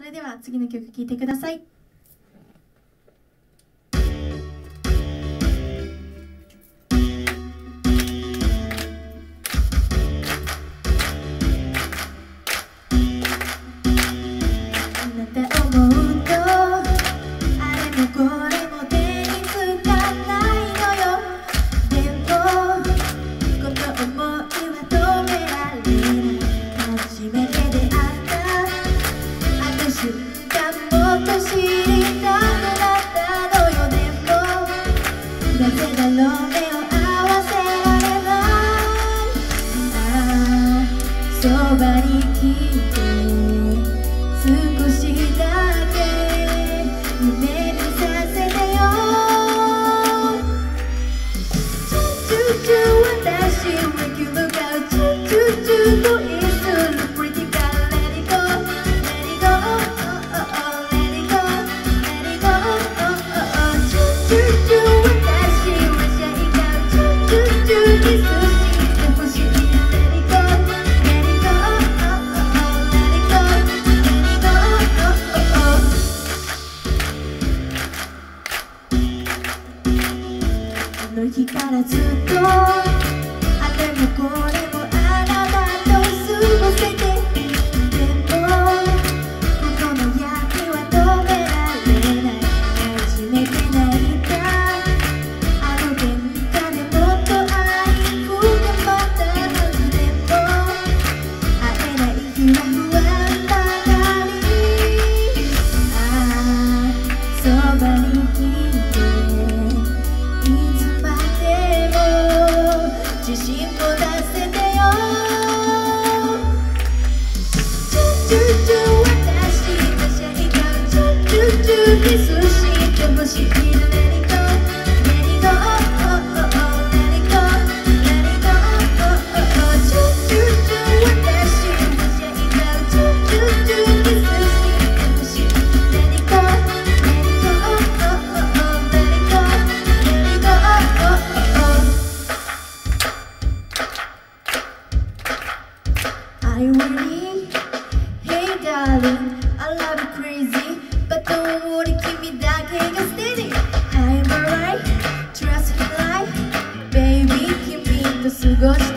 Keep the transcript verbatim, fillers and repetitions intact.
それでは次の曲聴いてください。そばに来て少しだけ夢見させてよ。チュチュチュ私は気分がチュチュチュ恋する Pretty girl Let it go Let it go oh oh oh Let it go Let it go oh oh oh チュチュチュ私はシャイがチュチュチュキスしてほしい。あの日からずっとあれもこれもあなたと過ごせて、でもここの闇は止められない。初めて泣いたあの喧嘩でもっと愛深まったはずでも、会えない日は不安ばかり。ああそばに来て自信を出せてよ。チュチュチュ私はシャイがチュチュチュキスしてほしい。Let it go Let it go oh oh oh Let it go Let it go oh oh oh チュチュチュ私はシャイがチュチュチュキスしてほしい。Let it go Let it go oh oh oh Let it go Let it go oh oh oh I really hate darling I love you crazy But don't worry 君だけが steady I'm alright Trust me life Baby 君と過ごして